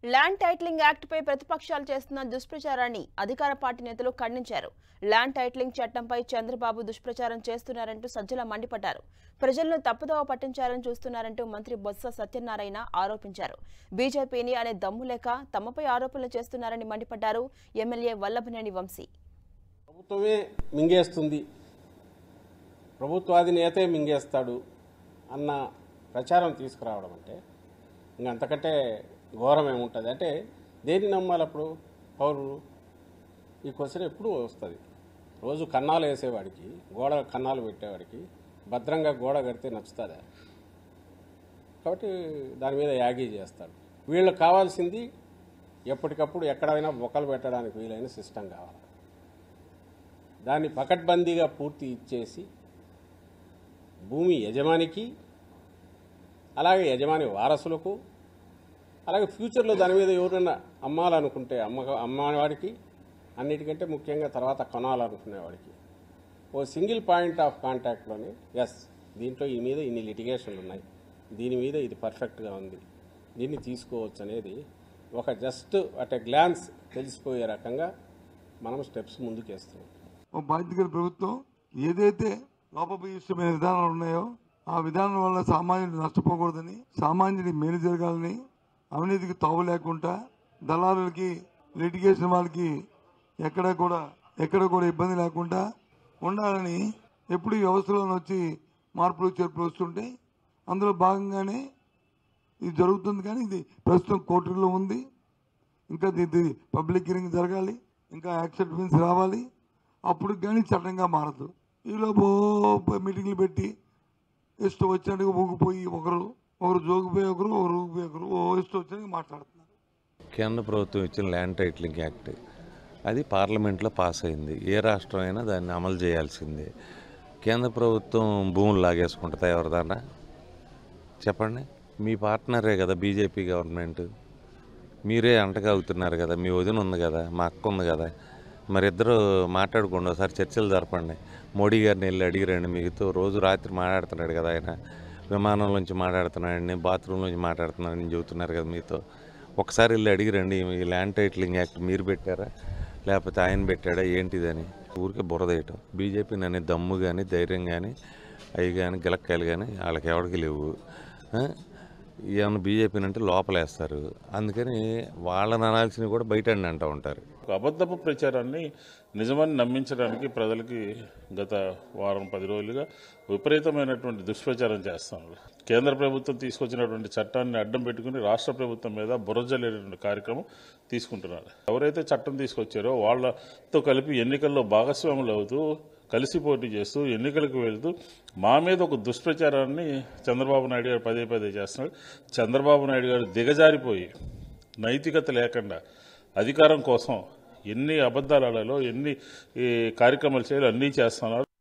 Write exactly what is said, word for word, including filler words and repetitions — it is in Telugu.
ల్యాండ్ టైటిలింగ్ యాక్ట్ పై ప్రతిపక్షాలు చేస్తున్న దుష్ప్రచారాన్ని అధికార పార్టీ నేతలు ఖండించారు. ల్యాండ్ టైటిలింగ్ చట్టంపై చంద్రబాబు దుష్ప్రచారం చేస్తున్నారంటూ సజ్జల మండిపడ్డారు. ప్రజలను తప్పుదోవ పట్టించాలని చూస్తున్నారంటూ మంత్రి బొత్స సత్యనారాయణ ఆరోపించారు. బీజేపీని అనే దమ్ము లేక తమపై ఆరోపణలు చేస్తున్నారని మండిపడ్డారు ఎమ్మెల్యే వల్లభనేని వంశీ. ప్రభుత్వమే మింగేస్తుంది, ప్రభుత్వాది నేతే మింగేస్తాడు అన్న ప్రచారం తీసుకురావడం అంటే ఇంకంతకంటే ఘోరం ఏముంటుంది. అంటే దేన్ని నమ్మాలి అప్పుడు పౌరులు? ఈ క్వశ్చన్ ఎప్పుడూ వస్తుంది. రోజు కన్నాలు వేసేవాడికి, గోడ కన్నాలు పెట్టేవాడికి భద్రంగా గోడ కడితే నచ్చుతుందా? కాబట్టి దాని మీద యాగీ చేస్తాడు. వీళ్ళకి కావాల్సింది ఎప్పటికప్పుడు ఎక్కడైనా బొక్కలు పెట్టడానికి వీలైన సిస్టమ్ కావాలి. దాన్ని పకడ్బందీగా పూర్తి ఇచ్చేసి భూమి యజమానికి, అలాగే యజమాని వారసులకు, అలాగే ఫ్యూచర్లో దాని మీద ఎవరైనా అమ్మాలనుకుంటే అమ్మ అమ్మవాడికి, అన్నిటికంటే ముఖ్యంగా తర్వాత కొనాలనుకునేవాడికి ఓ సింగిల్ పాయింట్ ఆఫ్ కాంటాక్ట్లోనే ఎస్ దీంట్లో ఈ మీద ఇన్ని లిటిగేషన్లు ఉన్నాయి, దీని మీద ఇది పర్ఫెక్ట్గా ఉంది, దీన్ని తీసుకోవచ్చు అనేది ఒక జస్ట్ అట్ ఎ గ్లాన్స్ తెలిసిపోయే రకంగా మనం స్టెప్స్ ముందుకేస్తున్నాం. బాధ్యత ప్రభుత్వం ఏదైతే లోపభూయిష్టమైన విధానాలు ఉన్నాయో ఆ విధానం వల్ల సామాన్యుడు నష్టపోకూడదని, సామాన్యుడి మేలు జరగాలని, అవినీతికి తావు లేకుండా, దళారులకి, లిటిగేషన్ వాళ్ళకి ఎక్కడ కూడా ఎక్కడ కూడా ఇబ్బంది లేకుండా ఉండాలని ఎప్పుడు ఈ వ్యవస్థలో వచ్చి మార్పులు చేర్పులు వస్తుంటే అందులో భాగంగానే ఇది జరుగుతుంది. కానీ ఇది ప్రస్తుతం కోర్టుల్లో ఉంది. ఇంకా ఇది పబ్లిక్ హియరింగ్ జరగాలి, ఇంకా యాక్సెప్టెన్స్ రావాలి, అప్పుడు కానీ చట్టంగా మారదు. ఈలోపు మీటింగ్లు పెట్టి ఇష్టం వచ్చినట్టుగా ఊగిపోయి ఒకరు ఒకరు జోగిపోయి ఒకరు ఒకరు ఊగిపోయి ఒకరు ఓ ఇష్టం వచ్చినట్టుగా మాట్లాడుతున్నారు. కేంద్ర ప్రభుత్వం ఇచ్చిన ల్యాండ్ టైటిలింగ్ యాక్ట్ అది పార్లమెంట్లో పాస్ అయింది. ఏ రాష్ట్రం అయినా దాన్ని అమలు చేయాల్సిందే. కేంద్ర ప్రభుత్వం భూములు లాగేసుకుంటుందా ఎవరిదానా? చెప్పండి. మీ పార్ట్నరే కదా బీజేపీ గవర్నమెంట్, మీరే అంటగలుగుతున్నారు కదా. మీ వదిన ఉంది కదా, మా అక్క ఉంది కదా, మరి ఇద్దరు మాట్లాడుకోండి, ఒకసారి చర్చలు జరపండి. మోడీ గారిని వెళ్ళి అడిగిరండి. మీతో రోజు రాత్రి మాట్లాడుతున్నాడు కదా ఆయన, విమానంలోంచి మాట్లాడుతున్నాడని, బాత్రూంలోంచి మాట్లాడుతున్నాడని చెబుతున్నారు కదా మీతో. ఒకసారి వెళ్ళి అడిగిరండి, ఈ ల్యాండ్ టైటిలింగ్ యాక్ట్ మీరు పెట్టారా లేకపోతే ఆయన పెట్టాడా ఏంటిదని. ఊరికే బురదేయటం. బీజేపీని అనే దమ్ము కానీ ధైర్యం కానీ అవి కానీ గిలక్కాయలు కానీ వాళ్ళకి ఎవరికి లేవు. ఏమన్నా బీజేపీని అంటే లోపలేస్తారు. అందుకని వాళ్ళని అనాల్సినవి కూడా బయట అంటూ ఉంటారు. అబద్ధపు ప్రచారాన్ని నిజమని నమ్మించడానికి ప్రజలకి గత వారం పది రోజులుగా విపరీతమైనటువంటి దుష్ప్రచారం చేస్తున్నారు. కేంద్ర ప్రభుత్వం తీసుకొచ్చినటువంటి చట్టాన్ని అడ్డం పెట్టుకుని రాష్ట్ర ప్రభుత్వం మీద బురజల్లేటువంటి కార్యక్రమం తీసుకుంటున్నారు. ఎవరైతే చట్టం తీసుకొచ్చారో వాళ్ళతో కలిపి ఎన్నికల్లో భాగస్వాములు అవుతూ, కలిసి పోటీ చేస్తూ, ఎన్నికలకు వెళ్తూ మా మీద ఒక దుష్ప్రచారాన్ని చంద్రబాబు నాయుడు గారు పదే పదే చేస్తున్నాడు. చంద్రబాబు నాయుడు గారు దిగజారిపోయి నైతికత లేకుండా అధికారం కోసం ఎన్ని అబద్ధాలలో ఎన్ని కార్యక్రమాలు చేయాలో అన్నీ చేస్తున్నారు.